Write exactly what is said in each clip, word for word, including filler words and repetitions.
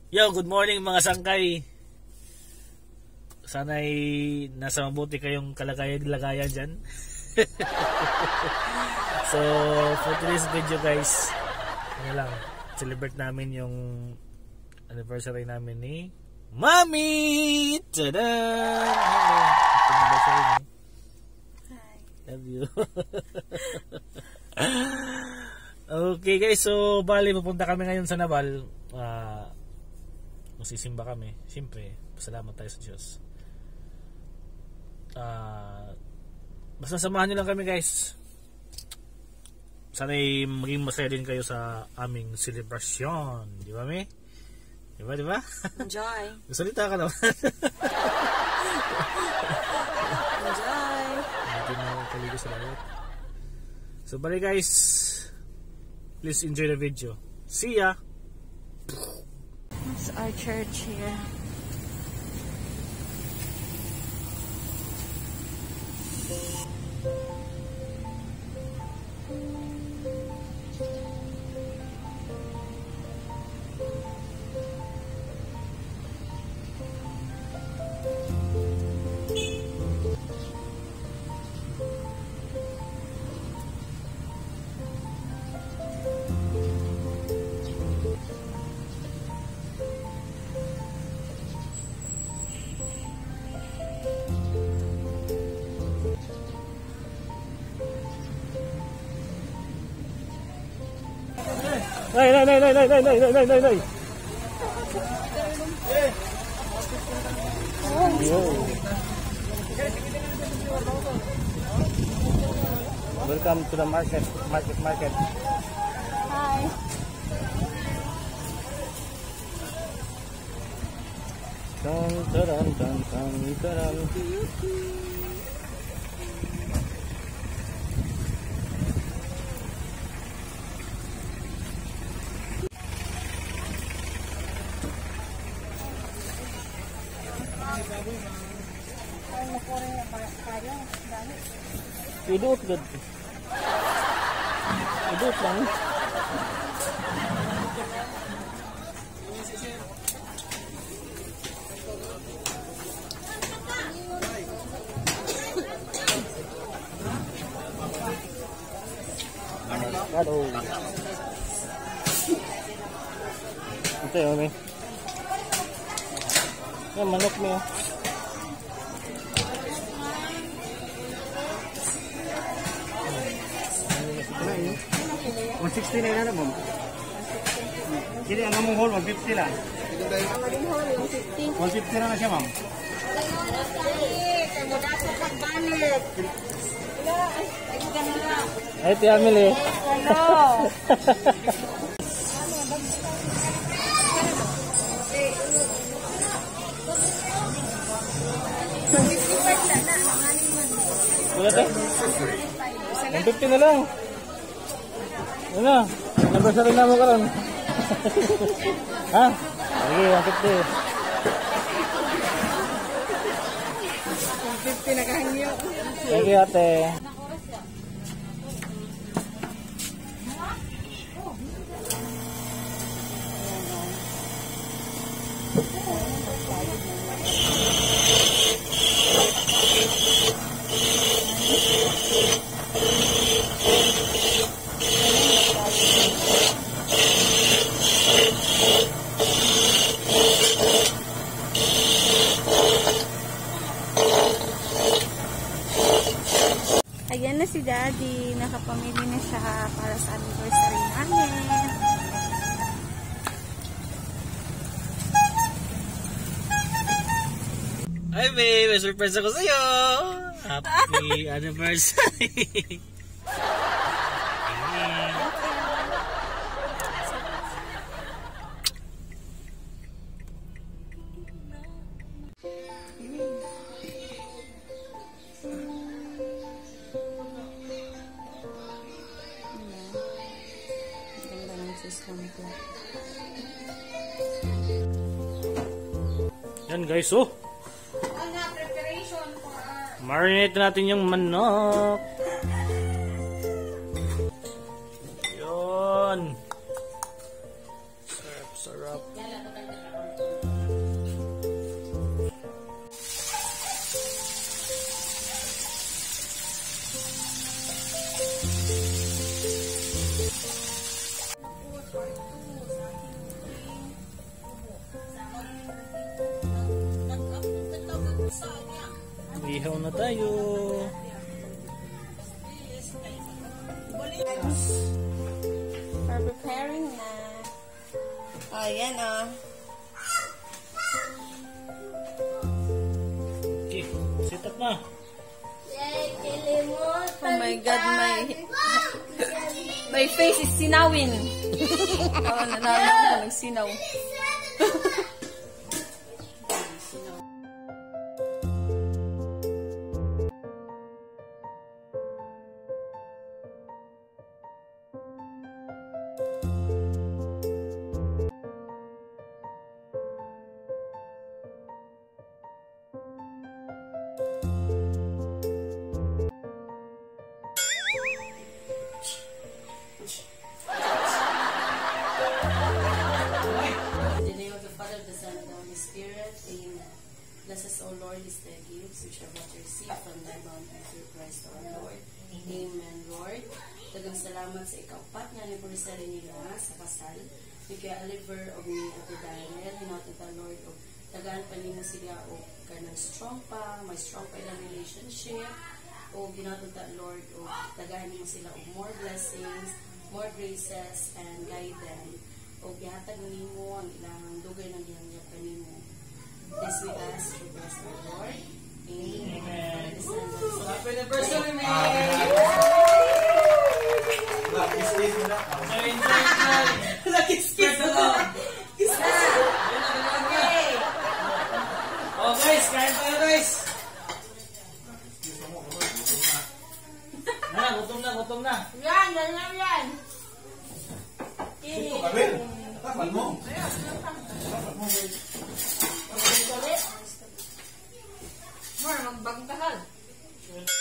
Yo, good morning mga sangkay. Sana'y nasa mabuti kayong kalagayan-lagayan dyan. So, for today's video guys, ano lang, celebrate namin yung anniversary namin ni Mami! Tada! Anniversary ni. Hi. Love you. Okay guys, so bali pupunta kami ngayon sa Naval. Ah... Uh, Magsisimba kami. Siyempre, pasalamat tayo sa Diyos. Uh, basta samahan nyo lang kami guys. Sana'y maging masaya din kayo sa aming celebration. Di ba, Mi? Di ba, di ba? Enjoy. Salita ka naman. Enjoy. Hindi na kaligo sa lawat. So, bali guys. Please enjoy the video. See ya! It's our church here. Nay, nay, nay, nay, nay, nay, nay, nay, nay, nay. Yo. Welcome to the market, market, market. Hi. Dun, dun, dun, dun, dun. Idut gud. Idut lang. Aduh. Ito yun eh. Yan, manok mo yun. one sixty na yan mo. Jadi ang among hall one fifty lang. Ang maling hall, one fifty. one fifty na na siya, ma'am. Ay, Tia Amelie. Hello. Wala tayo? one fifty na lang. Ano na? Anniversary na mo karon. Ha? Sige, one fifty. one fifty nakahangyo. Thank you, ate. Ayan na si Daddy. Nakapamili na siya para sa anniversary namin. Hi, babe! May surprise ako sa'yo! Happy anniversary! Ganda ng system ko. Yan guys, oh! Marinate natin yung manok. Yun. Sarap, sarap. Ihaw na tayo. We're preparing na. Oh, yan oh. Okay, set up na. Oh my God, my my face is sinawin. Oh, nanalo ko ng sinaw. Bless us, O Lord, is the gifts which are about to receive from thy bounty through Christ our Lord. Amen, Lord. Dagang salamat sa ikaapat nga ni Purisari nila sa kasal. Ni kaya aliver o ni Ate Daniel, hinatita, Lord, o tagaan pa nimo sila o kanang strong pa, may strong pa ilang relationship, o ginatita, Lord, o tagaan nimo sila o more blessings, more graces, and guide them. O gihatag nimo ang ilang dugay ng gihangyap kanimo. This we ask to bless our Lord. Amen. Amen. Happy anniversary, man! Lucky space mo na. Lucky space mo na. Oh guys, kain tayo guys! Na, gutom na, gutom na. Yan, yan, yan, yan. Ito, Kabel. Tapan mo. More, magbangkahal.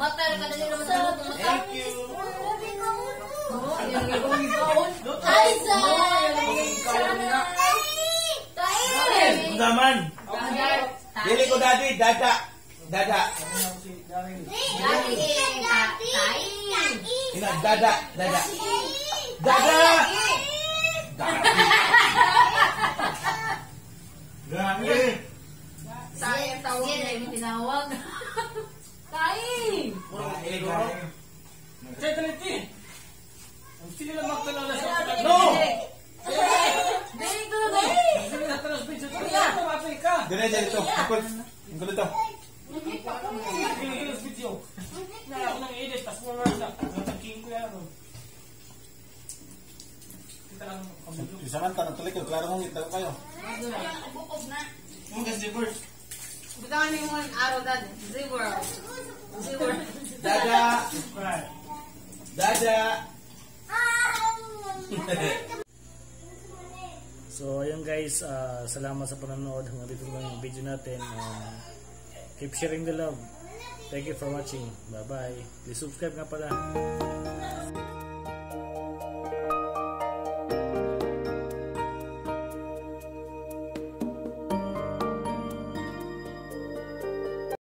Butter ka na nila masarap. Thank you. Ay, sa! Naman. Dili ko dati, dada. Dada. Ina, dada, dada. Dada! Dami. Sayang tawag na yung tinawag. Kain! Say, Trinity! Ang sila lang magtanong sa mga. No! Dali ko, dali! Sila na tanong sa video. Kaya, tumapay ka! Dire, dire ito. Angkol. Angkol ito. Kaya sa video. Nala ako nang edit, tapos mo nga sa. Natagking ko yan. Kita lang ang video. Isa man, tanong tuloy ko. Klaro mong ito kayo. Bukog na. Mga zippers. Butangan mo yung araw dad. Zipper. Zipper. Dada. Dada. So ayun guys, uh, salamat sa panonood. Hanggang dito lang yung video natin. Uh, keep sharing the love. Thank you for watching. Bye bye. Please subscribe nga pala.